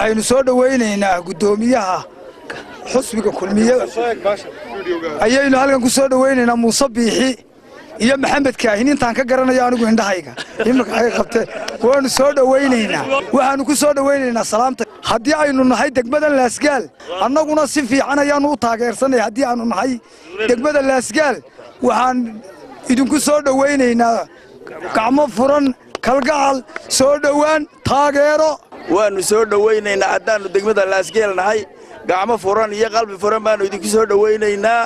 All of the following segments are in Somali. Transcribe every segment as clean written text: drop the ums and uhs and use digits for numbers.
waxaynu soo dhawaynaynaa gudoomiyaha xusbiga kulmiye ayaynu halkan ku soo dhawaynaynaa Muuse Biixi iyo Maxamed Kaahin intaan ka garanayo anigu indhahayga imika ay qabtay waanu soo dhawaynaynaa waxaanu ku soo dhawaynaynaa salaamta haddii aynu nahay degmada Laasgaal annaguna si fiican ayaanu u taageersanay haddii aanu nahay degmada Laasgaal waxaan idinku soo dhawaynaynaa gacmo furan kalgacal soo dhawaan taageero waanu soo dhawaynaynaa haddaanu degmada Laasgaal nahay gacmo furan iyo qalbi furan baanu idinku soo dhawaynaynaa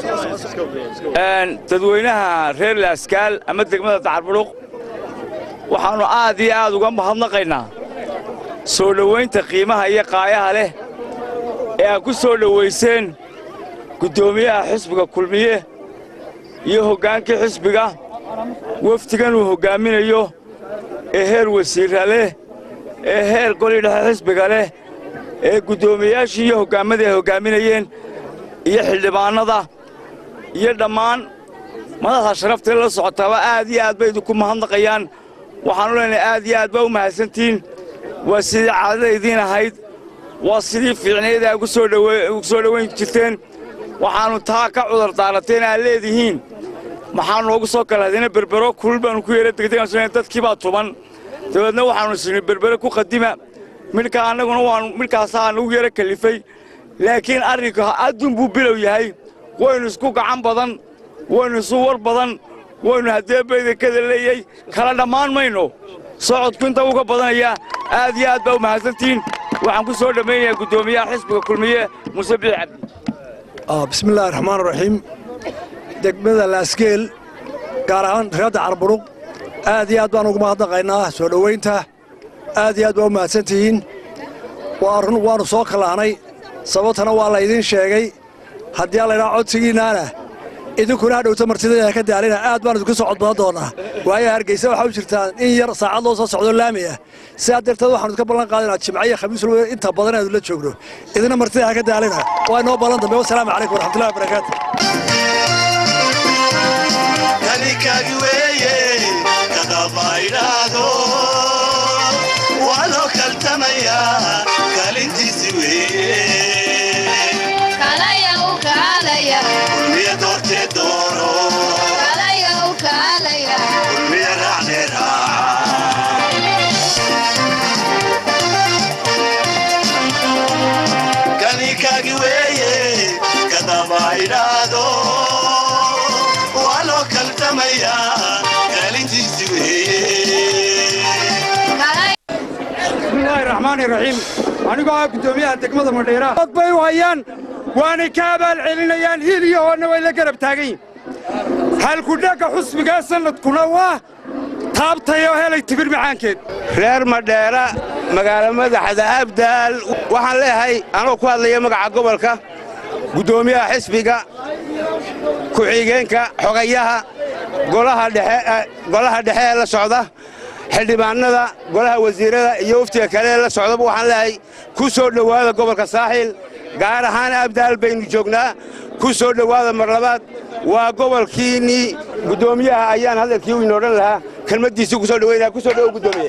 dadweynaha reer Laasgaal ama degmada Dacarburuq waxaanu aad iyo aad uga mahadnaqaynaa soo dhawaynta qiimaha iyo qaayaha leh ee aad ku soo dhawayseen gudoomiyaha xisbiga kulmiye iyo hogaankii xisbiga waftigan uu hogaaminayo ee heer wasiirra leh ee heer goli dhexe xisbiga leh ee gudoomiyaashii iyo hogaamadii ay hogaaminayeen iyo xildhibaanada iyo dhammaan madaxda sharafta la socotaba aad iyo aad bay idinku mahadnaqayaan waxaanu leenahay aad iyo aad baa u mahadsantiin waa sidii caadadaydiin ahayd waa sidii fiicneed ay ugu soo dhawayn jirteen waxaanu taa ka cudur daarateen aad leedihiin maxaanu noogu soo kala hadayna berbero kulul baanu ku yeera degdeg dadkii baa tuban dabeedna waxaanu sinay berbere ku qadima midkaa annaguna waanu midkaasaa nagu yara kalifay laakiin arrinka adduun buu bilow yahay waynu isku gacan badan waynu isu war badan waynu haddee baydakada leeyay kala dhammaan mayno socodku inta uga badanaya aad iyo aad baa u mahadsantiin waxaan ku soo dhammaynayaa gudoomiyaha xisbiga kulmiye Muuse Biixi Cabdi bismillaahi raxmaani raxiim degmada Laasgaal gaar ahaan reer Dacarburuq aad iyo aad baan ugu mahadnaqaynaa soo dhawaynta aad iyo aad baa u mahadsantihiin waanu soo kalaanay sababtana waa la idiin sheegay haddii aan laydhaa codsigiinnaana idinkuna hadhowta martidada ka daalina aad baan idinku soo codbadan doonnaa waayo Hargeysa waxaa u jirtaan in yar saacad loo soo socdo laami ah sidaa darteed waxaanu idinka ballan qaadinaa Jimco iyo Khamiis walba inta badan aanu la joogno idina martida ka daalina waa inoo ballan dambe wassalaamu calaykum waraxmatullahi wabarakaatu bismillaahi raxmaani raxiim anigoo ah gudoomiyaha degmada Madheera dad bay u hayaan waana ka abaal celinayaan hil iyo hoona way la garab taagayn halku dhaga xusbiga sanadkuna waa taabtayo helay tibir macaankeed reer Madheera magaalo madaxda Abdaal waxaan leeyahay anoo ku hadlaya magaca gobolka gudoomiyaha xisbiga ku xigeenka xogayaha golaha dhexe la socda xildhibaanada golaha wasiirada iyo waftiga kale la socda waxaan leeyahay ku soo dhawaada gobolka Saaxil gaar ahaan Abdaal baynu joognaa ku soo dhawaada mar labaad waa gobolkiini gudoomiyaha ayaan hadalkii u inooran lahaa kelmadiisa ku soo dhaweynaa ku soo dhaw gudoomiye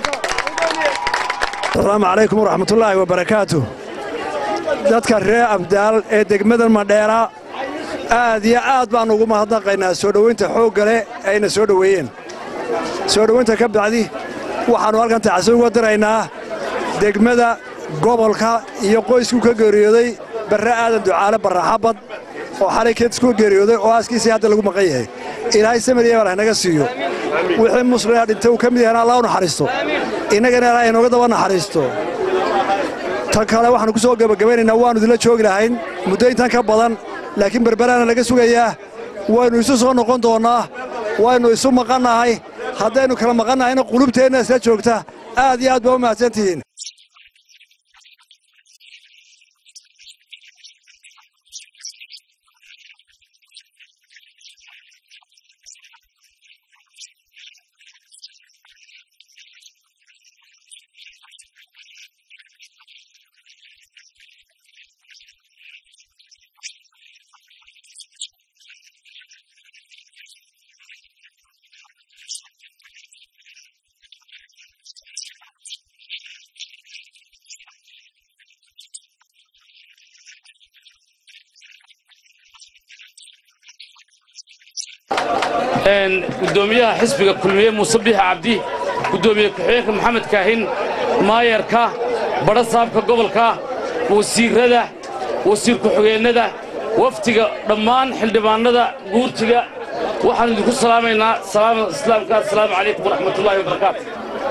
السلام عليكم ورحمة الله وبركاته dadka reer Abdaal ee degmada Madheera aad iyo aad baan ugu mahadnaqaynaa soo dhaweynta xoogga leh ayna soo dhaweeyeen soo dhaweynta ka bacdi waxaanu halkan tacsiin uga diraynaa degmada gobolka iyo qoysku ka geeriyooday Barre Aadan Ducaale Barraxabad oo xalay keedku geeriyooday oo aaskiisii hadda lagu maqan yahay ilaahay samiriye baa naga siiyo wixii muslimiin dhintay uu kamid yahay Allah u naxariisto inagana ilaahay inooga daba naxariisto tan kale waxaan ku soo gabagabaynaynaa waanu idinla joogi lahayn muddo intan ka badan laakiin Berberaana laga sugayaa waynu isu soo noqon doonaa waynu isu maqanahay haddaynu kala maqanahayna qulubteenna isla joogta aad iyo aad baa u mahadsantihiin gudoomiyaha xisbiga kulmiye muuse biixi cabdi gudoomiye ku-xigeenka maxamed kaahin maayarka badha saabka gobolka wasiirrada wasiir ku-xigeennada waftiga dhammaan xildhibaannada guurtiga waxaan idinku salaamaynaa salaama islaamka assalaamu calaykum waraxmatullaahi wabarakaatu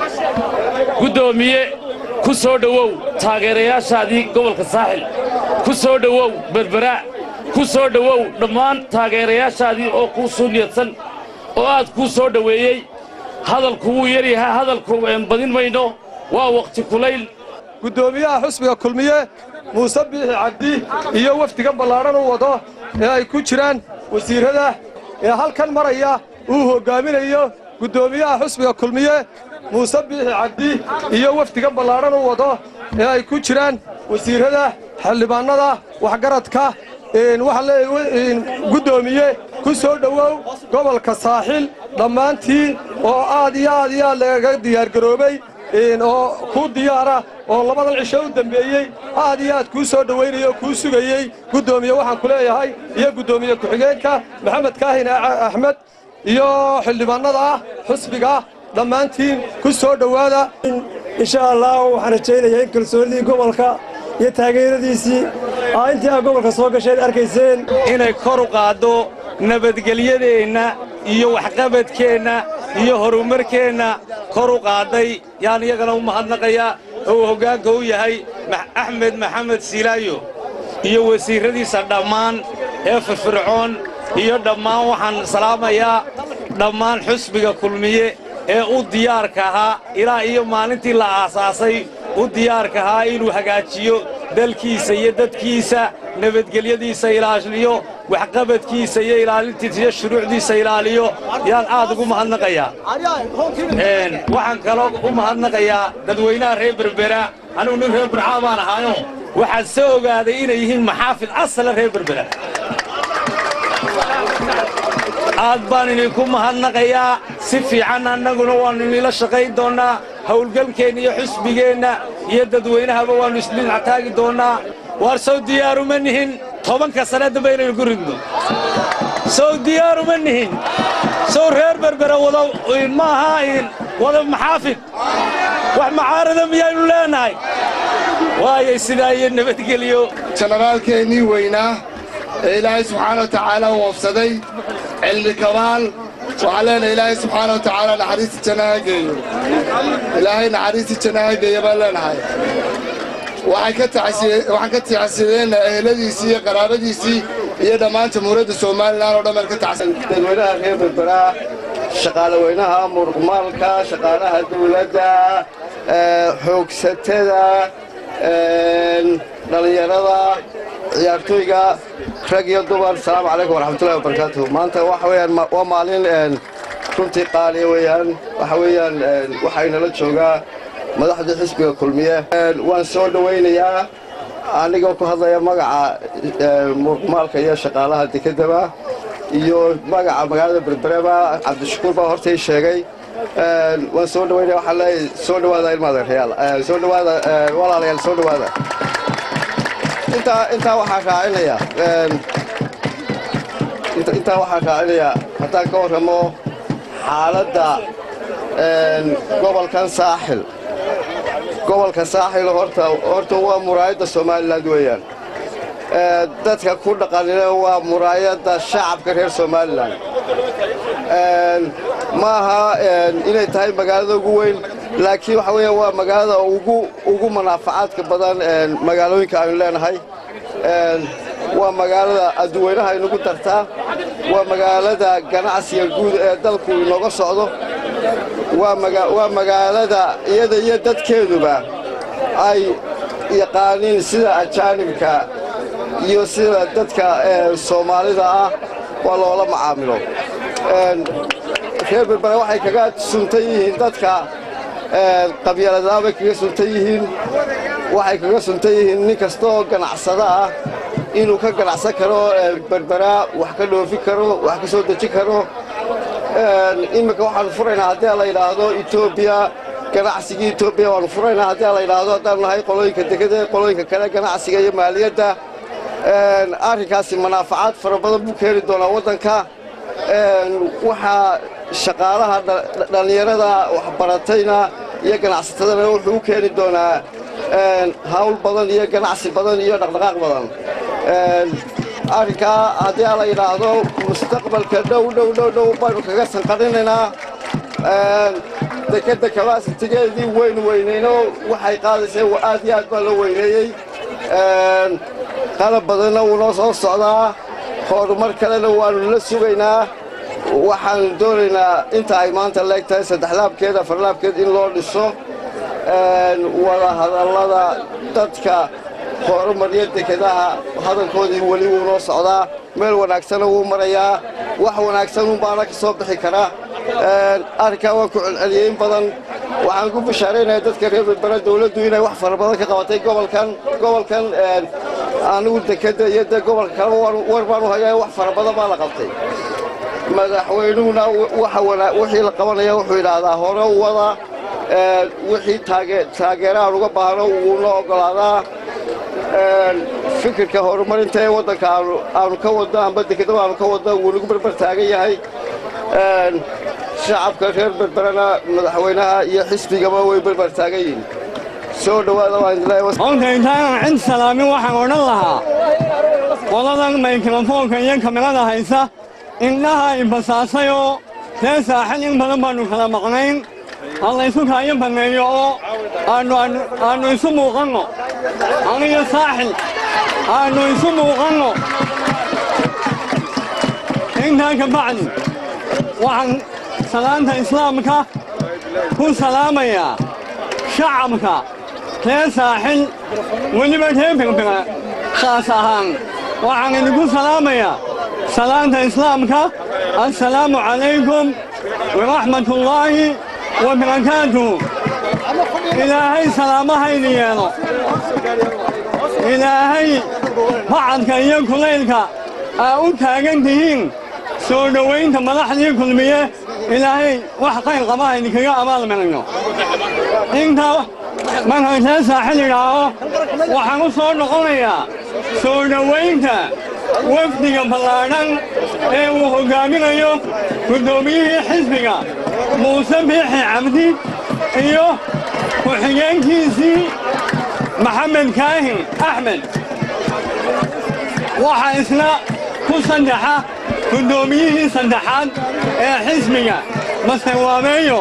gudoomiye ku soo dhowow taageerayaashaadii gobolka saaxil ku soo dhowow berbera ku soo dhowow dhammaan taageerayaashaadii oo kuu soo niyadsan oo aad kuu soo dhoweeyey hadalku wuu yar yahay hadalku badin mayno waa wakhti kulayl gudoomiyaha xusbiga kulmiye muuse biixi cabdi iyo wafdiga ballaadhan u wado ee ay ku jiraan wasiirrada ee halkan maraya uu hoggaaminayo gudoomiyaha xusbiga kulmiye muuse biixi cabdi iyo wafdiga ballaadhan u wado ee ay ku jiraan wasiirrada xildhibaannada waxgaradka waxaan leeyahay gudoomiye ku soo dhowow gobolka saaxil dhammaantiin oo aad iyo aad lagaga diyaargaroobay oo ku diyaara oo labadan cisho u dambeeyey aad iyo aad kuu soo dhowaynaya oo kuu sugayey gudoomiye waxaan ku leeyahay iyo gudoomiye ku-xigeenka maxamed kaahin axmed iyo xildhibaannada ah xusbiga dhammaantiin ku soo dhowaada insha allah waxaan rajaynayaa in kalsoonidii gobolka iyo taageeradiisii intii aad gobolka soo gasheen arkayseen inay kor u qaaddo nabadgelyadeenna iyo waxqabadkeenna iyo horumarkeenna kor u qaadday yaan iyagana u mahadnaqayaa oo uu hoggaanka u yahay axmed maxamed silaayo iyo wasiirradiisa dhammaan ee firfircoon iyo dhammaan waxaan salaamayaa dhammaan xusbiga kulmiye ee u diyaarka ahaa ilaa iyo maalintii la aasaasay u diyaarka ahaa inuu hagaajiyo dalkiisa iyo dadkiisa nabadgelyadiisa ilaaliyo waxqabadkiisa iyo ilaalintiisa iyo shuruucdiisa ilaaliyo yaan aad ugu mahadnaqayaa waxaan kaloo u mahadnaqayaa dadweynaha reer berbera anigu nin reer burcaa baan ahaayo waxaan soo ogaaday inay yihiin maxaafid asala reer berbera aad baan idinku mahadnaqayaa si fiican annaguna waannu inila shaqayn doonnaa howlgalkeenna iyo xusbigeenna iyo dadweynahaba waannu isdhinac taagi doonnaa waar sow diyaaruma nihin 10 sane dambe inaynu ku ridno sow diyaaruma nihin sow reer berbera maaha wada maxaafid wax macaarada miyaynu leenahay waayay sidaa iyo nabadgelyo jenaraalkeennii weynaa ee ilaahay subxaana wa tacaala u wafsaday cilmi kamaal waxaan leenahay ilaahay subxaana wa tacaala naxariista jannaha geeyo ilaahay naxariista jannaha geeya baan leenahay waxaan ka tacsiyeennaa eheladiisii iyo qaraabadiisii iyo dhammaan jamhuuriyadda somalilan oo dhan baan ka dadweynaha reer berberaa shaqaalaweynaha muruqmaalka shaqaalaha dawladda xoogsatada dhallinyarada ciyaartooyga rag iyo dumar asalaamu calaykum waraxmatullahi wabarakaatuh maanta waxa weeyaan waa maalin runtii qaaliya weeyaan waxa weeyaan waxaynala joogaa madaxda xisbiga kulmiye waan soo dhowaynayaa anigoo ku hadlaya magaca muruqmaalka iyo shaqaalaha dekedaba iyo magaca magaalada berbereba cabdishakuur baa hortay sheegay waan soo dhawaynaya waxaan leeyahay soo dhawaada ilmaadeerayaal soo dhawaada walaalayaal soo dhawaada intaa waxaan raacinayaa haddaan ka warramo xaaladda gobolka saaxil horta waa muraayadda somalilan weeyaan dadka ku dhaqanina waa muraayadda shacabka reer somalilan ma aha inay tahay magaalada ugu weyn laakiin waxa weeyaan waa magaalada ugu manaafacaadka badan magaalooyinka aynu leenahay waa magaalada adduweynaha inagu dartaa waa magaalada ganacsiga guud ee dalku inooga socdo waa magaalada iyada iyo dadkeeduba ay yaqaaniin sida ajaanibka iyo sida dadka soomaalida ah waa loola macaamilo reer berbera waxay kaga suntan yihiin dadka qabyaaladaha bay kaga suntan yihiin waxay kaga suntan yihiin nin kasta oo ganacsada ah inuu ka ganacsan karo berbera wax ka dhoofi karo wax ka soo deji karo iminka waxaanu furaynaa haddii la yidhaahdo etoobiya ganacsigii etoobiya waanu furaynaa haddii la yidhaahdo haddaanu nahay qolooyinka degada qolooyinka kale ganacsiga iyo maaliyadda arrinkaasi manaafacaad fara badan buu keeni doonaa waddanka waxaa shaqaalaha dhallinyarada waxbaratayna iyo ganacsatadana wuxuu u keeni doonaa hawl badan iyo ganacsi badan iyo dhaqdhaqaaq badan arrinkaa haddii aan la yidhaahdo mustaqbalka dhow baynu kaga sanqarinaynaa dekedda kabasitigeedii weynayno waxay qaadaysay aad iyo aad baa la weyneeyey qalab badanna wuu noo soo socdaa horumar kalena waannu la sugaynaa waxaanu doonaynaa inta ay maanta leegtahay 3 laabkeed 4 laabkeed in loo dhiso wada hadallada dadka horumarya dekedaha hadalkoodii weli wuu noo socdaa meel wanaagsana wuu marayaa wax wanaagsan unbaana ka soo bixi karaa arrinkaa waan ku celceliyey in badan waxaan ku bishaaraynayaa dadka reer berbera dawladdu inay wax fara badan ka qabatay gobolkan anigu dekedda iyo dee gobolka kale war baan u hayaa wax fara badan baa la qabtay madaxweynuhuna wixii la qabanaya wuxuu yidhaahdaa hore u wada wixii taageera aan uga baahno wuuna oggolaadaa fikirka horumarinta ee waddanka aanu ka wadno amba dekedaba aanu ka wadno wuu nagu berber taagan yahay shacabka reer berberana madaxweynaha iyo xisbigaba way berber taagan yihiin soo dhowaada waan idinleeyahay intaanan cid salaamin waxaan odhan lahaa qoladan mikrofoonka iyo kamirada haysa indhaha inbasaasayoo reer saaxil in badan baannu kala maqnayn ha laysu kaayo banneeyo oo aannu isu muuqanno aniga saaxil aannu isu muuqanno intaa ka bacdi waxaan salaanta islaamka ku salaamayaa shacabka reer saaxil weliba reer berbera khaas ahaan waxaan idinku salaamayaa salaanta islaamka assalaamu calaykum waraxmatullaahi wabarakaatuh ilaahay salaamahayni yeelo ilaahay bacadka iyo kulaylka aa u taagan tihiin soo dhowaynta madaxdii kulmiye ilaahay wax qayr qabaha idinkaga abaalmarino intaa markaan reer saaxil idhaaho waxaan u soo noqonayaa soo dhowaynta wafdiga ballaadhan ee uu hoggaaminayo guddoomiyihii xisbiga muuse biixi cabdi iyo ku-xigeenkiisii maxamed kaahin axmed waxaa isna ku saddexa guddoomiyihii saddexaad ee xisbiga master waabeeyo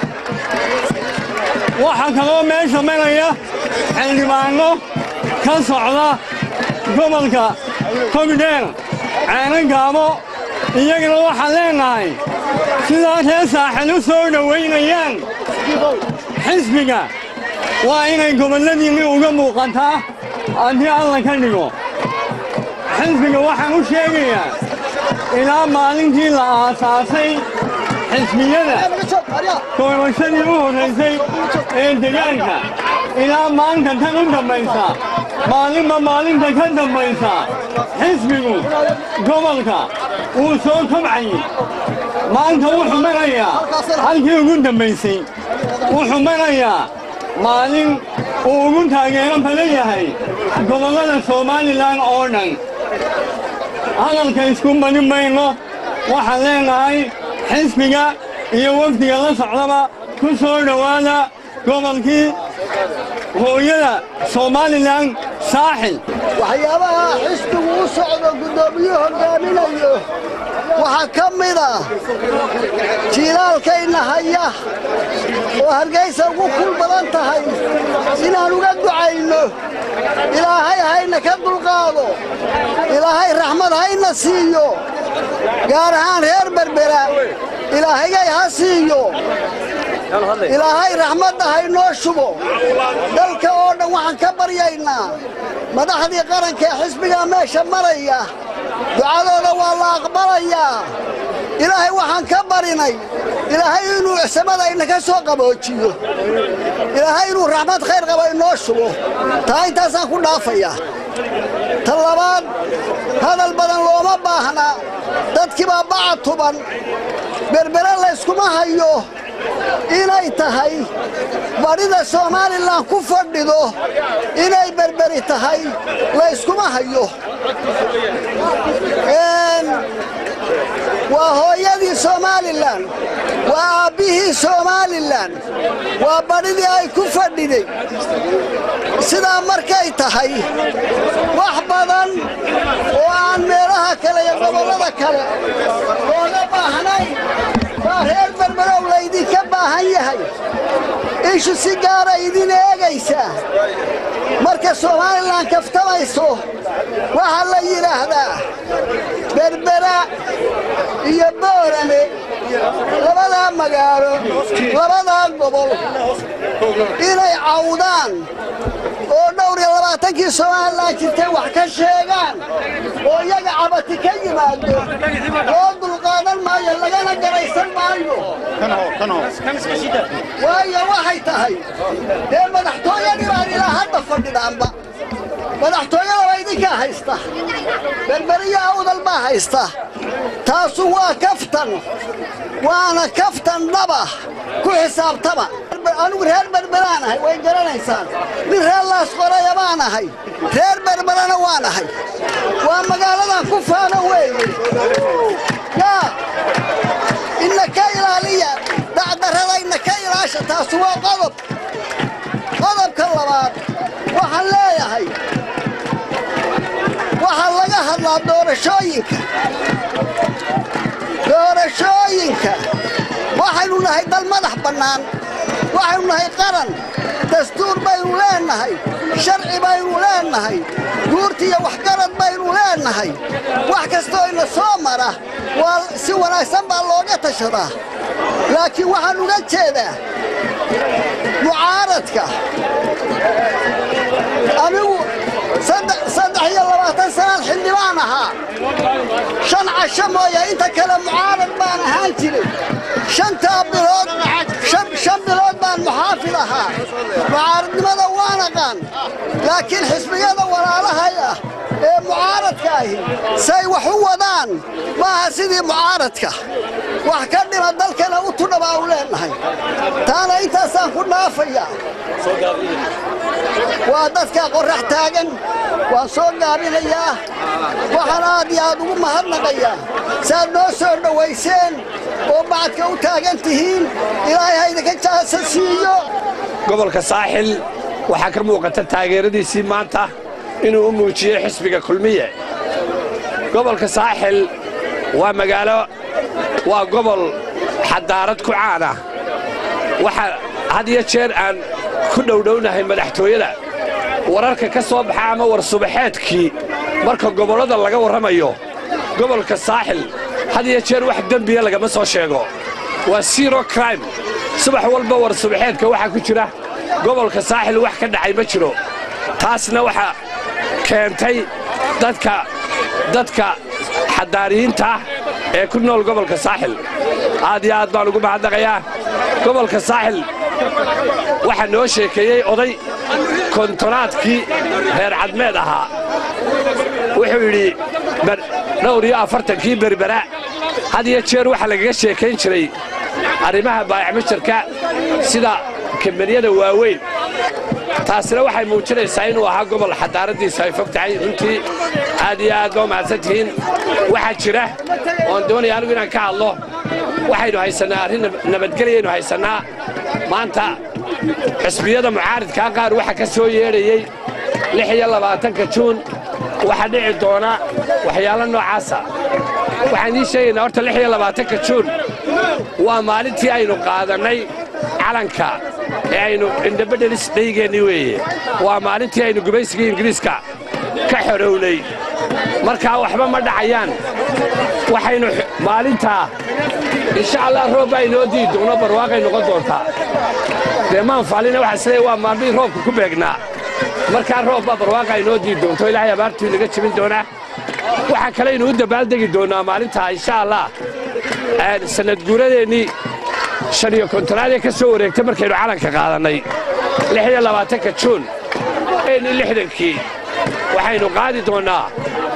waxaa kaloo meesha maraya xildhibaanno ka socda gobolka togdheer ceerangaabo iyagana waxaan leenahay sidaa reer saaxil u soo dhowaynayaan xisbiga waa inay gobolladiinni uga muuqataa haddii alla ka dhigo xisbiga waxaan u sheegayaa ilaa maalintii la aasaasay xisbiyada doorashadii u horraysay ee degaanka ilaa maanta tan u dambaysa maalinba maalinta ka dambaysa xisbigu gobolka wuu soo kobcayey maanta wuxuu marayaa halkii ugu dambaysay wuxuu marayaa maalin uu ugu taageero badan yahay gobollada somalilan oo dhan hadalka isku badin mayno waxaan leenahay xisbiga iyo wafdiga la socdaba ku soo dhowaada gobolkii hooyada somalilan saaxil waxyaabaha xisbigu u socdo guddoomiyuhu hoggaaminayo waxaa ka mid ah jiilaalkayna haya oo hargaysa ugu kul badan tahay inaan uga ducayno ilaahay hayna ka dulqaado ilaahay raxmad hayna siiyo gaar ahaan reer berbera ilaahayay ha siiyo ilaahay raxmadda haynoo shubo dalka oo dhan waxaan ka baryaynaa madaxdii qaranka ee xisbigaa meesha maraya ducadooda waa la aqbalayaa ilaahay waxaan ka barinay ilaahay inuu samada inaka soo qaboojiyo ilaahay inuu raxmad khayr qabo inoo shubo taa intaasaan ku dhaafayaa ta labaad hadal badan looma baahna dadkii baa bacad tuban berbere layskuma hayo inay tahay barida Somaliland ku fadhido inay berberi tahay la iskuma hayo waa hooyadii Somaliland waa aabihii Somaliland waa baridii ay ku fadhiday sidaa markay tahay wax badan oo aan meelaha kale iyo gobolada kale looga baahnay waa reer Berbera laydinka baahan yahay ishu si gaar ah idin eegaysaa marka Somaliland kaftamayso waxa la yiraahdaa Berbera iyo Boorame labada magaalo labada gobol inay caawdaan oo dhowr iyo 20 Somaliland jirtay wax ka sheegaan oo iyaga cabati ka yimaado oo dulqaadan maayo lagana garaysan maayo waayo waxay tahay dee madaxtooyadii baan ilaa hadda fadhidaanba madaxtooyada waa idinka haysta berberiya awdal baa haysta taasu waa kaftan waana kaftan dhaba ku xisaabtama anigu reer Berberaanahay way garanaysaan nin reer Laas Qoraya baan ahay reer Berberana waan ahay waa magaalada ku faano weeye yaa innaka ilaaliya dacdarada innaka ilaasha taasu waa qodobka labaad waxaan leeyahay waxa laga hadlaa doorashooyinka waxaynu nahay dal madax bannaan waxaynu nahay qaran dastuur baynu leenahay sharci baynu leenahay guurti iyo waxgarad baynu leenahay wax kastoo ina soo mara waa si wanaagsan baa looga tashadaa laakiin waxaan uga jeedaa mucaaradka anigu 23 sano xildhibaan ahaa 5 casho mooye inta kale mucaarad baan ahaan jiray 5 bilood baan muxaafid ahaa mucaaradnimada waan aqaan laakiin xisbiyada walaalahay ah ee mucaaradka ahi say wax u wadaan maaha sidii mucaaradka wax ka dhima dalkana u tudhabaa u leenahay taana intaasaan ku dhaafaya waa dadka qorrax taagan waan soo gaabinayaa waxaan aad iyo aad ugu mahadnaqayaa saad noo soo dhowayseen oo bacadka u taagan tihiin ilaahay ha idinka jaasa siiyo gobolka saaxil waxaa ka muuqata taageeradiisii maanta inuu u muujiyey xisbiga kulmiye gobolka saaxil waa magaalo waa gobol xadaarad ku caana waxa had iyo jeer aan ku dhowdhownahay madaxtooyada wararka ka soo baxa ama war subaxeedkii marka gobollada laga warramayo gobolka saaxil had iyo jeer wax dembiya lagama soo sheego waa zero crime subax walba war subaxeedka waxaa ku jira gobolka saaxil wax ka dhacay ma jiro taasna waxa keentay dadka xadaariyiinta ee ku nool gobolka saaxil aad iyo aad baan ugu mahadnaqayaa gobolka saaxil waxaa noo sheekeeyey oday kontonaadkii reer cadmeed ahaa wuxuu yidhi dhowr iyo 40kii berbera had iyo jeer waxaa lagaga sheekayn jiray arrimaha baayacmasharka sida kambaniyada waaweyn taasina waxay muujinaysaa inuu ahaa gobol xadaaradiisa ay fog tahay runtii aad iyo aad baa mahadsan tihiin waxaa jira oon doonaya anigu inaan ka hadlo waxaynu haysannaa arrin nabadgelyaynu haysannaa maanta xisbiyada mucaaridkaa qaar waxaa ka soo yeedhayey 26 juun waxaa dhici doona waxyaalo noocaasa waxaan idiin sheegaynaa horta 26 juun waa maalintii aynu qaadannay calanka ee aynu independence daygeennii weeye waa maalintii aynu gumaysigii ingiriiska ka xorownay markaa waxba ma dhacayaan waxaynu maalintaa insha allah roob baa inoo dii doono barwaaqay noqon doontaa dee maan faalina waxaa isleeyahay waa maalmihii roobka ku beegnaa markaa roob baa barwaaqa inoo dii doonto ilaahay abaartuu inaga jebin doonaa waxaa kalaynu u dabaaldegi doonnaa maalintaa insha allah sannad guuradeennii 55aad ee ka soo wareegtay markaynu calanka qaadannay 26 juun 60kii waxaynu qaadi doonnaa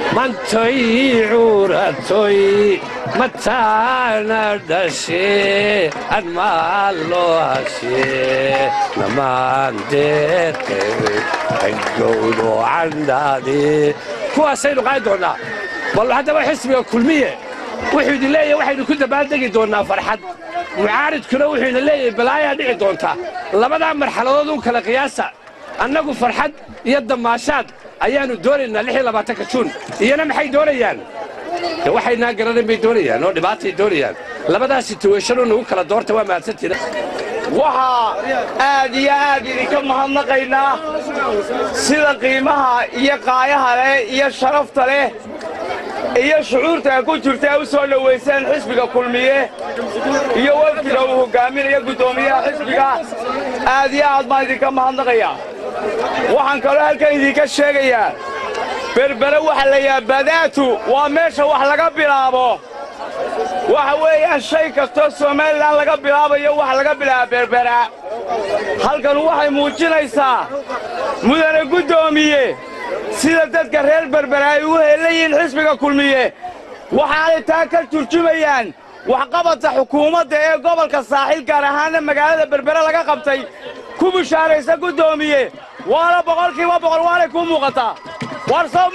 mantoy cuuratoy mataana dhashee admaa loo hashee namaandeeqeey agowdo candhaadee kuwaasaynu qaadi doonnaa bal haddaba xisbiga kulmiye wuxuu idin leeyahay waxaynu ku dabaaldegi doonnaa farxad mucaaridkuna wuxuu idin leeyahay balaayaa dhici doonta labadaa marxaladood u kala qiyaasa annagu farxad iyo damaashaad ayaannu doonaynaa juun iyana maxay doonayaan waxaynaa garanan bay doonayaan oo dhibaatay doonayaan labadaas situweeshanoo nagu kala doorta waa mahadsantiina waxaa aad iyo aad idinka mahadnaqaynaa sida qiimaha iyo qaayaha leh iyo sharafta leh iyo shucuurta ku jirta u soo dhowayseen xisbiga kulmiye iyo wafdiga uu hogaaminayo guddoomiyaha xisbiga aad iyo aad baan idinka mahadnaqayaa waxaan kaloo halkan idinka sheegayaa berbere waxa la yidhaha badaatu waa meesha wax laga bilaabo waxa weeyaan shay kastoo somalilan laga bilaabayo wax laga bilaaba berbera halkan waxay muujinaysaa mudane guddoomiye sida dadka reer berbera ay ugu heellan yihiin xisbiga kulmiye waxaanay taa ka turjumayaan waxqabadka xukuumadda ee gobolka saaxiil gaar ahaanna magaalada berbere laga qabtay ku bushaaraysa guddoomiye waana boqolkiiba boqol waanay kuu muuqataa war soo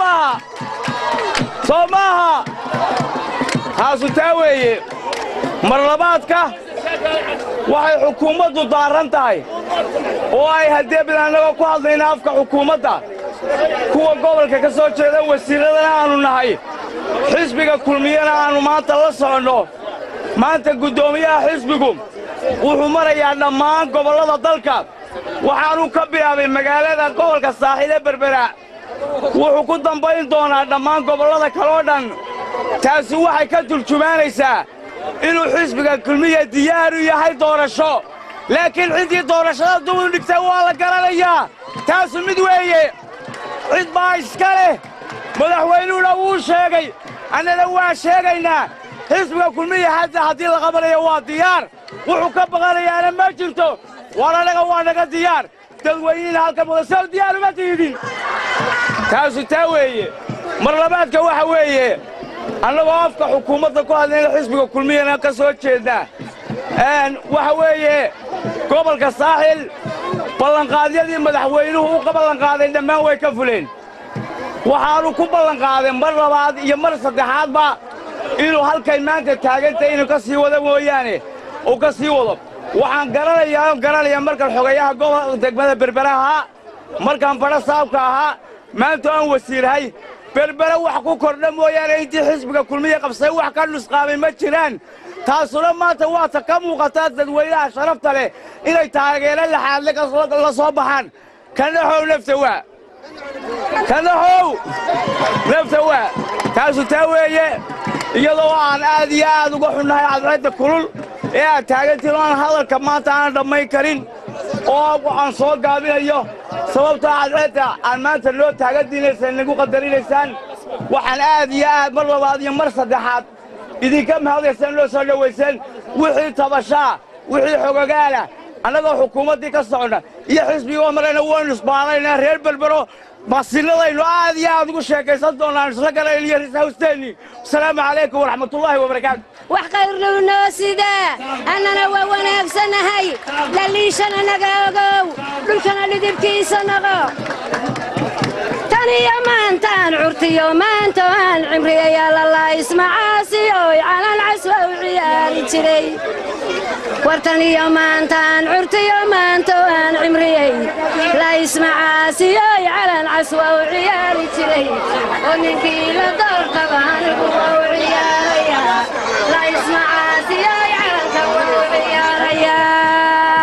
maaha taasu taa weeye mar labaadka waxay xukuumaddu daarran tahay oo ay haddee bid annagoo ku hadlayna afka xukuumadda kuwa gobolka ka soo jeeda wasiirradana aannu nahay xisbiga kulmiyena aannu maanta la soconno maanta guddoomiyaha xisbigu wuxuu marayaa dhammaan gobollada dalka waxaanuu ka bilaabay magaalada gobolka saaxiil ee berbera wuxuu ku dambayn doonaa dhammaan gobollada kaloo dhan taasi waxay ka turjumaanaysaa inuu xisbiga kulmiya diyaaru yahay doorasho laakiin ciddii doorashada dubu dhigtay waa la garanayaa taasu mid weeye cid baa iska leh madaxweynuhuna wuu sheegay annana waa sheegaynaa xisbiga kulmiya hadda haddii la qabanayo waa diyaar wuxuu ka baqanayaana ma jirto war annaga waa naga diyaar dadweynihiina halka mudasow diyaar uma tiidin taasu taa weeye mar labaadka waxa weeye annagoo afka xukuumadda ku hadlayna xisbiga kulmiyana ka soo jeednaa waxa weeye gobolka saaxil ballanqaadyadii madaxweynuhu u ballanqaaday dhammaan way ka fuleen waxaannu ku ballanqaaday mar labaad iyo mar saddexaadba inuu halkay maanta taagantay inuu ka sii wado mooyaane uu ka sii wado waxaan garanayaa markan xogayaha gobolka degmada berbere ahaa markaan badho saabka ahaa maanta aan wasiirahay berbere wax ku kordha mooyaane intii xisbiga kulmiya qabsay wax ka nusqaamay ma jiraan taasuna maanta waata ka muuqataa dadweynaha sharafta leh inay taageero laxaadle la soo baxaan kanaxow nafta waa taasu taa weeye iyadoo aan aad iyo aad uga xunnahay cadceedda kulul ee aad taagantiin oo aan hadalka maanta aanan dhammayn karin oo aan soo gaabinayo sababtaa cadceedda aan maanta loo taagantiinaysaan nagu qadarinaysaan waxaan aad iyo aad mar labaad iyo mar saddexaad idinka mahadaysaan loo soo dhowayseen wixii tabashaa wixii xogagaala annagoo xukuumaddii ka soconna iyo xisbigoo marayna waynu isbaanaynaa reer berbero masiinadaynu aad iyo aad ugu sheekaysan doonnaan isla galayn iyo risahawsteenni wasalaamu calaykum waraxmatullaahi wabarakaatu wax qayrnuu noo sidaa annana waa wanaagsanahay laliishana naga ogow dhulkana dhidibkiisa noqo tan iyo maantaan curtiyo maanta aan cimriyayaa lalaa ismacaasiyoy calan caswa u ciyaari jiray wartan iyo maantaan curtiyo maanta aan cimriyey la ismacaasiyoy calan caswa u ciyaari jiray oo ninkii la doortaba anigu waa u ciyaarayaa la ismacaasiyoy calanka waa u ciyaarayaa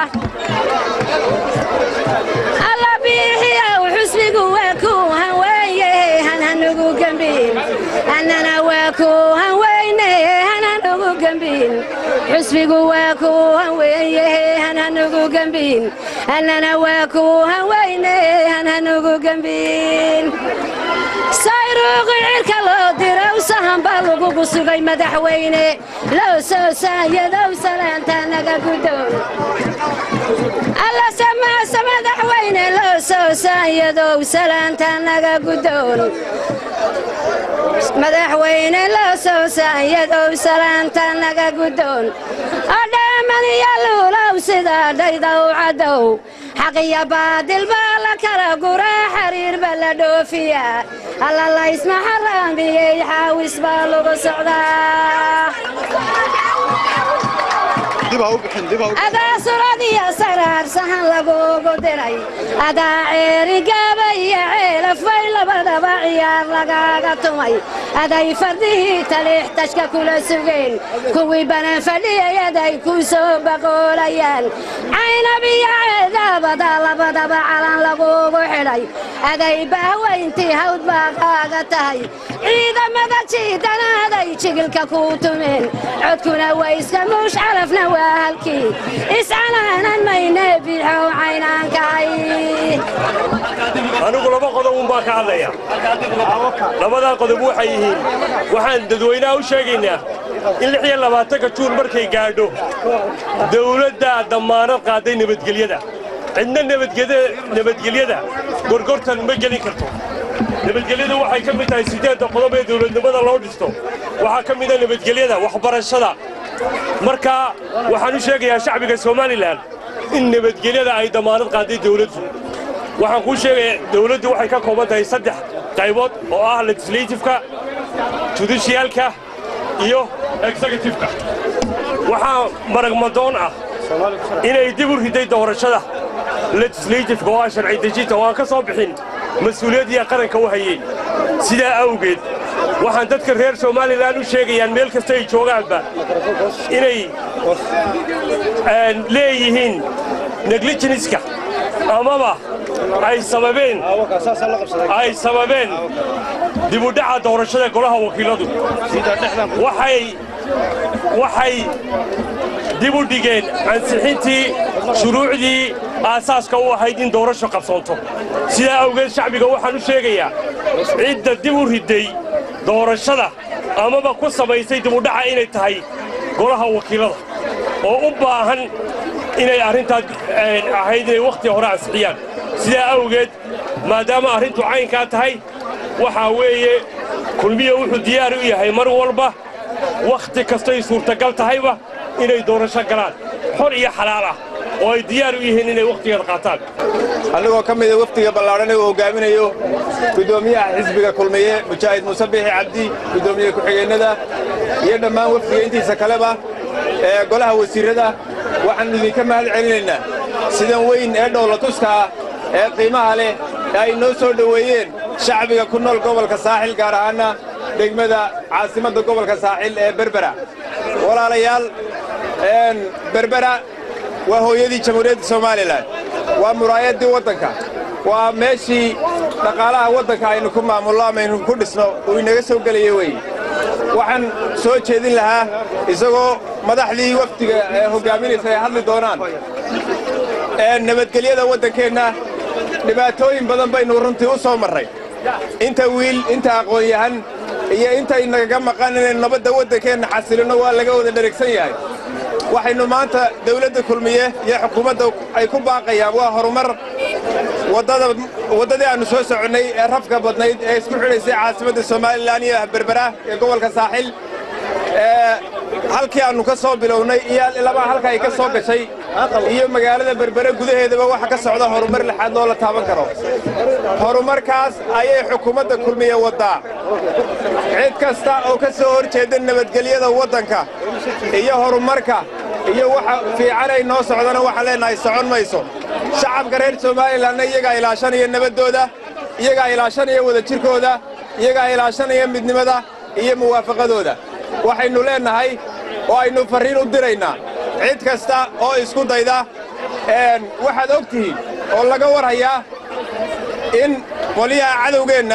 alla biixiyow xusbigu waa ku hanweeye hananugu gambin annana waa ku hanweyne hananugu gambin xusbigu waa ku hanweeye hananugu gambin annana waa ku hanweyne hananugu gambin sayruuqi cirka loo dirow sahan baa lagugu sugay madaxweyne loo soo saayadow salaanta naga gudow alla samaasa madaxweyne loo soo saayadow salaanta naga gudoon madaxweyne loo soo saanyadow salaanta naga guddoon adhaaman iyo luulow sida dhaydow caddow xaqiyo baadil baa la kala guraa xariir baa la dhoofiyaa alla laysma xaraambiyey xaawis baa lagu socdaa adaa suradiyo saraar sahan lagugu diray adaa ceerigaaba iyo ceelafay labadaba ciyaar lagaaga tumay aday fardihii taliix tashka kula sugeen kuwii banaan fadhiyay aday ku soo baqoolayaan caynab iyo ceedaabada labadaba calan lagugu xidhay aday bahweyntii hawd baa kaaga tahay ciidamada jiidana aday jigilka ku tumeen codkuna waa iska muush calafna waa halkii iscanaanan mayne biixow caynaankahay anigu laba qodob baa ka hadlaya labadaa qodob waxay yihiin waxaan dadweynaha u sheegaynaa in 26 juun markay gaadho dawladda damaanad qaaday nabadgelyada cidna nabadgelyada gorgortan ma gelin karto nabadgelyadu waxay ka mid tahay 8 qodob ee dawladnimada loo dhisto waxaa ka mid ah nabadgelyada waxbarashada marka waxaan u sheegayaa shacbiga Soomaaliland in nabadgelyada ay damaanad qaaday dawladdu waxaan ku sheegayaa dawladdu waxay ka kooban tahay 3 qaybood oo ah legislative-ka judicial-ka iyo executive-ka waxaa maragmadoon ah inay dib u riday doorashada legislative-ka oo sharci dejinta oo aan ka soo bixin mas'uuliyadda qaranka u hayay sidaa awgeed waxaan dadka reer Soomaaliland u sheegayaan meel kasta ay joogaanba inay leeyihiin negligence-ka amaba ay sababeen dib u dhaca doorashada golaha wakiiladu waxay dib u dhigeen ansixintii shuruucdii aasaaska u ahayd in doorasho qabsoonto sidaa awgeed shacbiga waxaan u sheegayaa cidda dib u riday doorashada amaba ku samaysay dib u dhaca inay tahay golaha wakiilada oo u baahan inay arrintaas ahayd inay wakhti hore ansixiyaan sidaa awgeed maadaama arrintu caynkaa tahay waxaa weeye kulmiye wuxuu diyaar u yahay mar walba wakhti kastay suurtagal tahayba inay doorasho galaan xor iyo xalaal ah oo ay diyaar u yihiin inay wakhtigeeda qaataan anigoo ka mida wafdiga ballaadhan ee uu hogaaminayo gudoomiyaha xisbiga kulmiye mujaahid muuse biixi cabdi gudoomiye ku-xigeennada iyo dhammaan wafdiga intiisa kaleba ee golaha wasiirrada waxaannu idinka mahad celinaynaa sidan weyn ee dhowlatuska ah ee qiimaha leh ee ay noo soo dhoweeyeen shacbiga ku nool gobolka saaxil gaar ahaanna degmada caasimadda gobolka saaxil ee berbera walaalayaal berbera waa hooyadii jamhuuriyadda Soomaaliland waa muraayaddii waddanka waa meeshii dhaqaalaha waddanka aynu ku maamulno ama aynu ku dhisno uu inaga soo gelaya weeye waxaan soo jeedin lahaa isagoo madaxdii wafdiga ee hogaaminaysa ay hadli doonaan nabadgelyada waddankeenna dhibaatooyin badan baynu runtii u soo marray inta wiil inta aqoon-yahan iyo intay nagaga maqan inaynu nabadda waddankeenna xasilino waa laga wada dheragsan yahay waxaynu maanta dawladda kulmiye iyo xukuumadda ay ku baaqayaan waa horumar waddadii aannu soo soconnay ee rafka badnayd ee isku xidhaysay caasimadda Soomaaliland iyo berbera ee gobolka saaxil halkii aannu ka soo bilownay iyo laba halka ay ka soo gashay iyo magaalada berbera gudaheedaba waxa ka socda horumar lixaad loo la taaban karo horumarkaas ayay xukuumadda kulmiye waddaa cid kasta oo ka soo horjeeda nabadgelyada waddanka iyo horumarka iyo waxa fiican ay noo socdana waxaan leenahay socon mayso shacabka reer Soomaalilandna iyagaa ilaashanaya nabaddooda iyagaa ilaashanaya wadajirkooda iyagaa ilaashanaya midnimada iyo muwaafaqadooda waxaynu leenahay oo aynu farriin u diraynaa cid kasta oo isku dayda waxaad og tihiin oo laga warhayaa in qoliyaha cadowgeenna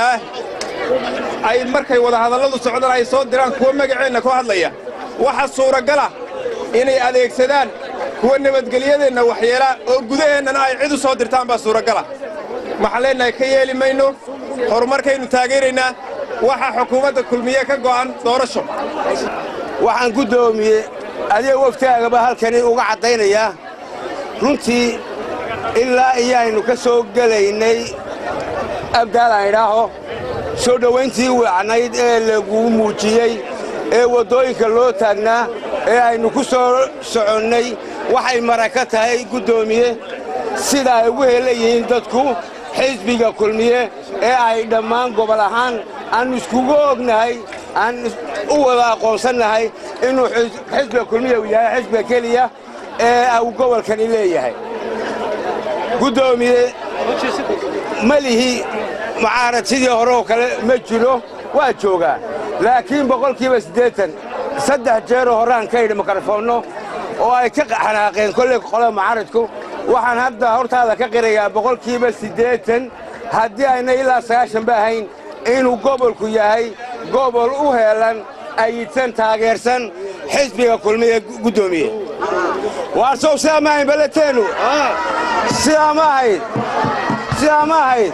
ay markay wadahadalladu socdaan ay soo diraan kuwa magaceenna ku hadlaya waxa suuragala inay adeegsadaan kuwa nabadgelyadeenna waxyeela oo gudaheennana ay cid u soo dirtaan baa suuragala waxaan leenahay ka yeeli mayno horumarkaynu taageeraynaa waxa xukuumadda kulmiye ka go'an doorasho waxaan gudoomiye adiga waftaagaba halkani uga caddaynayaa runtii ilaa iyo aynu ka soo gelaynay abdaal aan idhaaho soo dhowayntii wacnayd ee lagu muujiyey ee waddooyinka loo taagnaa ee aynu ku soo soconnay waxay maraka tahay guddoomiye sida ay ugu helayihiin dadku xisbiga kulmiye ee ay dhammaan gobol ahaan aan iskugu ognahay aan u wada aqoonsannahay inuu xisbiga kulmiye uu yahay xisbiga keliya ee uu gobolkani leeyahay guddoomiye ma lihi mucaarad sidii hore oo kale ma jiro waa joogaa laakiin boqolkiiba 80 saddex jeer horaan ka yidhi mikrofoonno oo ay ka xanaaqeen kolley qolada mucaaradku waxaan hadda hortaada ka qirayaa boqolkiiba 80 haddii ayna ilaa 90 ba ahayn inuu gobolku yahay gobol u heelan ayidsan taageersan xisbiga kulmiye guddoomiye waarsow sidaa ma ahayn balateenu sidaa ma ahayd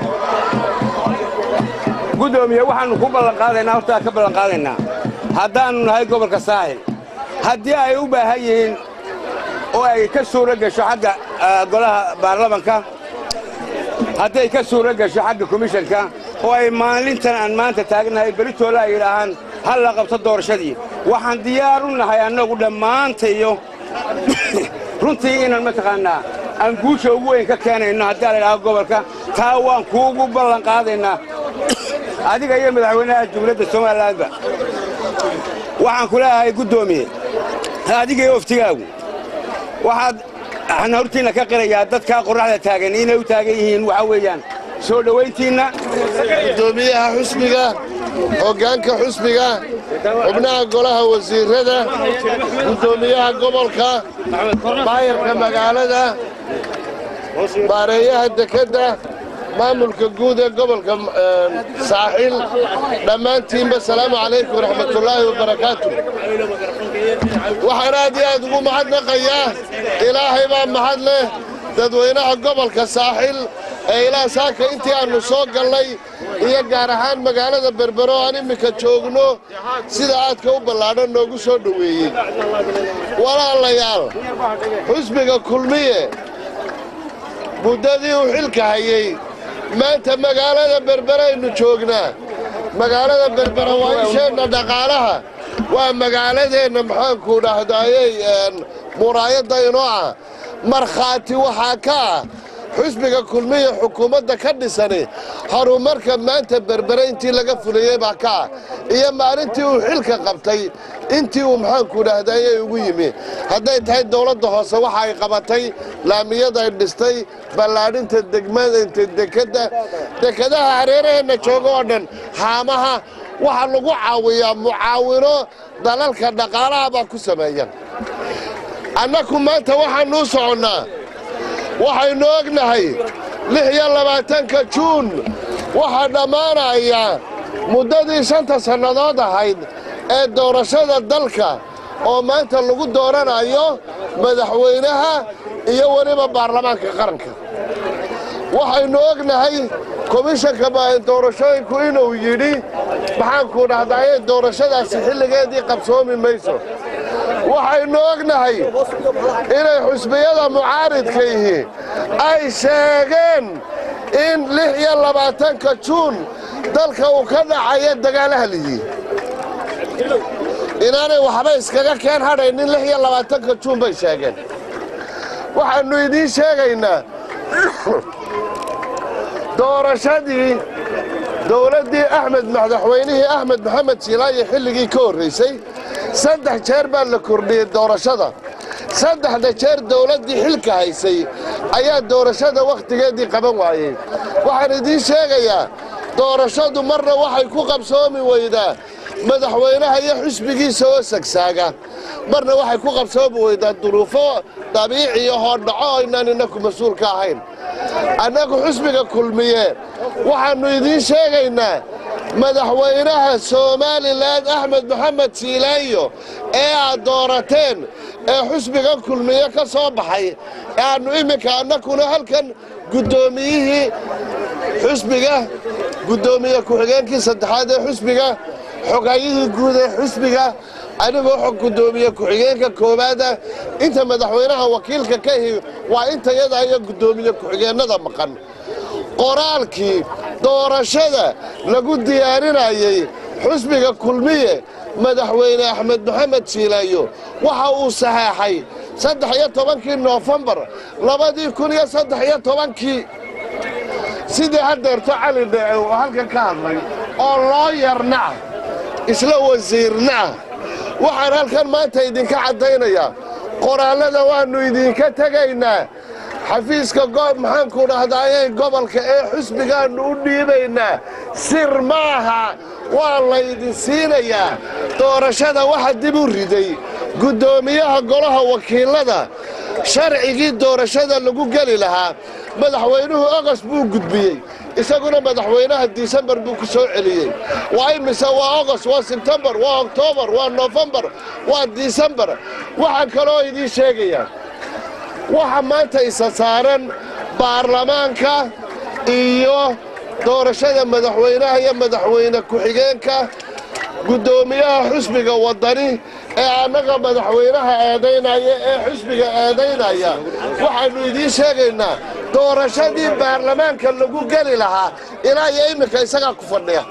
guddoomiye waxaannu ku ballanqaadaynaa hortaa ka ballanqaadaynaa haddaannu nahay gobolka saaxil haddii ay u baahan yihiin oo ay ka suuro gasho xagga golaha baarlamanka hadday ka suuro gasho xagga komishanka oo ay maalintan aan maanta taagnahay beritoola ay yidhaahaan hal la qabto doorashadii waxaan diyaar u nahay annagu dhammaantayo runtii inaan mataqaannaa aan guusha ugu weyn ka keenayno haddii la idhaaho gobolka taa waan kuugu ballanqaadaynaa adiga iyo madaxweynaha jumhuuriyadda somalilandba waxaan ku leeyahay guddoomiye adiga iyo waftigaagu waxaan hortiinna ka qirayaa dadkaa qorraxda taagan inay u taagan yihiin waxaa weeyaan soo dhowayntiinna guddoomiyaha xusbiga hoggaanka xusbiga xubnaha golaha wasiirrada guddoomiyaha gobolka maayarka magaalada maareeyaha dekedda maamulka guud ee gobolka saaxil dhammaantiinba asalaamu calaykum waraxmatullaahi wabarakaatu waxaan aad iyo aad ugu mahadnaqayaa ilaahay baa mahad leh dadweynaha gobolka saaxil ee ilaa saaka intii aannu soo gallay iyo gaar ahaan magaalada berbero aan imminka joogno sida aadka u ballaadhan noogu soo dhoweeyey walaalayaal xusbiga kulmiye muddadii uu xilka hayey maanta magaalada berberaynu joognaa magaalada berbera waa isheenna dhaqaalaha waa magaaladeenna maxaanku dhahdaayey muraayadda inoo ah markhaati waxaa ka ah xusbiga kulmiya xukuumadda ka dhisani horumarka maanta berbere intii laga fulayey baa ka ah iyo maalintii uu xilka qabtay intii uu maxaanku dhahdaayey ugu yimi hadday tahay dawladda hoose waxa ay qabatay laamiyada ay dhistay ballaadhinta degmadainta dekadaha hareeraheenna jooga oo dhan haamaha waxaa lagu caawiyaa mucaawino dalalka dhaqaalaha baa ku sameeyan annaku maanta waxaannuu soconnaa waxaynu ognahay 26 juun waxaa dhammaanaya muddadii 5 sannadood ahayd ee doorashada dalka oo maanta lagu dooranayo madaxweynaha iyo weliba baarlamaanka qaranka waxaynu ognahay komishanka doorashooyinku inuu yidhi maxaanku dhahdaye doorashadaasi xilligeedii qabsoomi mayso waxaynu ognahay inay xusbiyada mucaaridkaihi ay sheegeen in 26 juun dalka uu ka dhacayo dagaal ahliyi inaanay waxba iskaga keen hadhaynin 26 juun bay sheegeen waxaannu idiin sheegaynaa doorashadii dawladdii madaxweynihii axmed maxamed siilaaye xilligii ka horraysay 3 jeer baa la kordhiyey doorashada 3 jeer dawladdii xilka haysay ayaa doorashada wakhtigeedii qaban waayey waxaan idiin sheegayaa doorashadu marna waxay ku qabsoomi weydaa madaxweynaha iyo xusbigiisa oo sagsaaga marna waxay ku qabsoomi weydaa duruufo dabiici ahoo dhaco aynaan innaku mas-uul ka ahayn annagu xusbiga kulmiye waxaannu idiin sheegaynaa madaxweynaha somalilan axmed maxamed siilaayo ee aad doorateen ee xusbiga kulmiye ka soo baxay ee aannu imminka annakuna halkan guddoomiyihii xusbiga guddoomiye ku-xigeenkii saddexaad ee xusbiga xogayihii guud ee xusbiga anigoo xog guddoomiye ku-xigeenka koowaada inta madaxweynaha wakiilka ka hi waa intayada iyo guddoomiye ku-xigeennada maqan qoraalkii doorashada lagu diyaarinayay xusbiga kulmiye madaxweyne axmed maxamed siilaanyo waxa uu saxeexay 13 Noofembar 2013 sidii haddeerto cali dheece oo halkan ka hadlay oo loo yarna isla wasiirna waxaan halkan maanta idinka caddaynayaa qoraalada waannu idinka tegaynaa xafiiska maxaanku dhahdaayay gobolka ee xusbigaannu u dhiibaynaa sir maaha waa laydin siinayaa doorashada waxa dib u riday guddoomiyaha golaha wakiilada sharcigii doorashada lagu geli lahaa madaxweynuhu August buu gudbiyey isaguna madaxweynaha December buu ku soo celiyey waa imise waa August waa September waa October waa November waa December waxaan kaloo idin sheegayaa waxa maanta isa saaran baarlamaanka iyo doorashada madaxweynaha iyo madaxweyne ku-xigeenka guddoomiyaha xusbiga wadani ee annaga madaxweynaha eedaynaya ee xusbiga eedaynaya waxaannu idiin sheegaynaa doorashadii baarlamaanka lagu geli lahaa ilaa iyo iminka isagaa ku fadhiya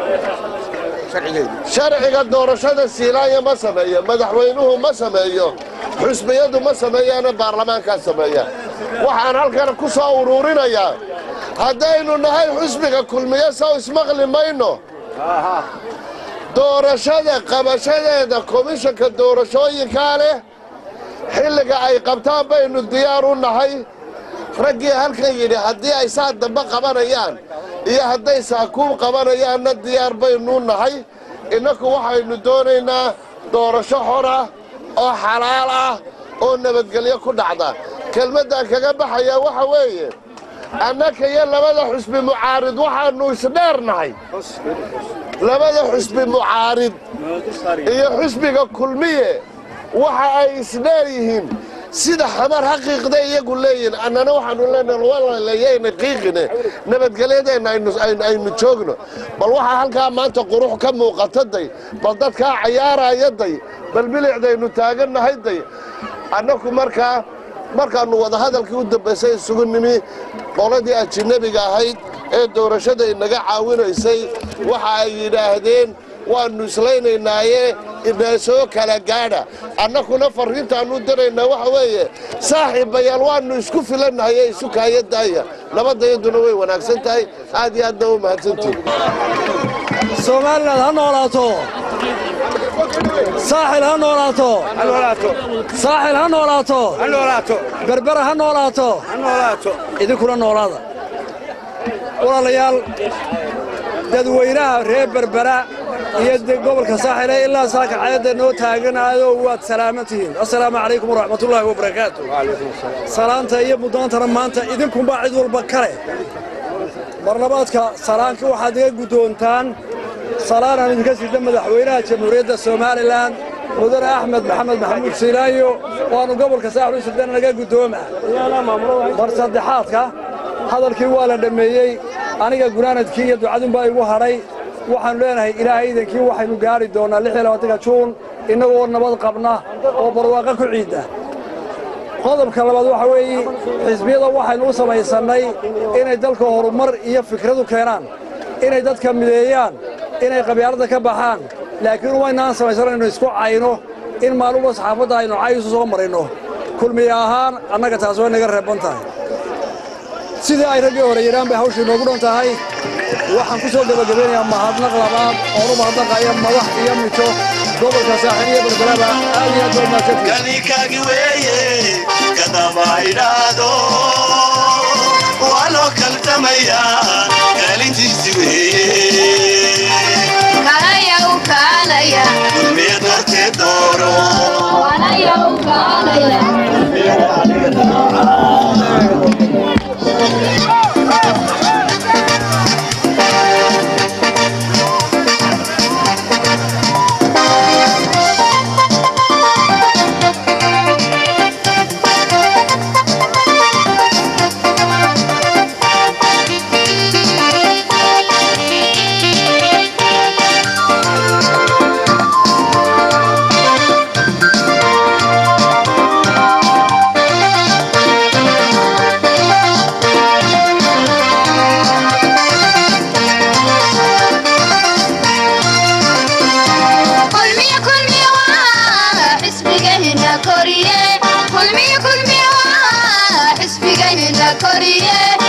sharciga doorashada siilaanya ma sameeyo madaxweynuhu ma sameeyo xusbiyadu ma sameeyaana baarlamaankaa sameeya waxaan halkan ku soo uruurinayaa haddaynu nahay xusbiga kulmiye soo ismaqli mayno doorashada qabashadeeda komishanka doorashooyinkaa leh xilliga ay qabtaan baynu diyaar u nahay raggii halkan yidhi haddii ay saa dambe qabanayaan iyo hadday saakuub qabanayaanna diyaar baynu nahay innaku waxaynu doonaynaa doorasho xor ah oo xalaal ah oo nabadgelyo ku dhacda kelmaddan kaga baxayaa waxa weeye annaka iyo labada xusbi mucaarid waxaannu isdheernahay labada xusbi mucaarid iyo xusbiga kulmiye waxa ay isdheer yihiin sida xamar xaqiiqda iyagu leeyihiin annana waxaannu leenahay walaalayayna qiiqine nabadgelyadeenna aynu joogno bal waxaa halkaa maanta qurux ka muuqataday bal dadkaa cayaarayaday bal bilicdaynu taagannahaday annaku markaannu wadahadalkii u dambaysay isugu nimi qoladii ajinabiga ahayd ee doorashada inaga caawinaysay waxa ay yidhaahdeen waannu islaynaynaaye inasoo kala gaadha annakuna farriintaannu diraynaa waxa weeye saaxiibbayaal waannu isku filannahay ee isu kaayadaaya nabadayaduna way wanaagsan tahay aad iyo aadna u mahadsantihin somaliland ha noolaato saaxil ha noolaato saaxil ha noolaato berbera ha noolaato idinkuna noolaada walaalayaal dadweynaha reer berbera iyo gobolka saaxil ilaa saaka cayada noo taaganaado waad salaaman tihiin assalaamu calaykum waraxmatullaahi wabarakaatu salaanta iyo muddaantana maanta idinkunbaa cid walba kale barnabaadka salaanka waxaad iga guddoontaan salaanaan idinka sida madaxweynaha jamhuuriyadda somalilan mudane axmed maxamed maxamuud siilaanyo waannu gobolka saaxil u sugdana naga guddooma mar saddexaadka hadalkii waa la dhammeeyey aniga gunaanadkii iyo ducadunbaa igu hadhay waxaannu leenahay ilaahay idankii waxaynu gaadhi doonnaa juun innagoo nabad qabna oo barwaaqa ku ciidda qodobka labaad waxa weeye xisbiyada waxaynu u samaysannay inay dalka horumar iyo fikradu keenaan inay dadka mideeyaan inay qabyaaladda ka baxaan laakiin waynaan samaysanayno isku cayno in maaluba saxaafadda aynu caysu soo marinno kulmiye ahaan annaga taas way naga reeban tahay sidii ay raggii hore yidhaan bay hawshii noogu dhan tahay waxaan ku soo gebagabeynayaa mahadnaq labaad oon u mahadnaqaya madax iyo mito gobolka saaxil iyo berberaba aad iyo aad baa mahadsantihiin waa loo kaltamayaa kaalintiisi weeye kalaya u kaalaya kulmiye darteed dooro kalaya u kaalaya kulmiye darteed dooro koriye kulmiye kulmiye waa xisbigayna koriye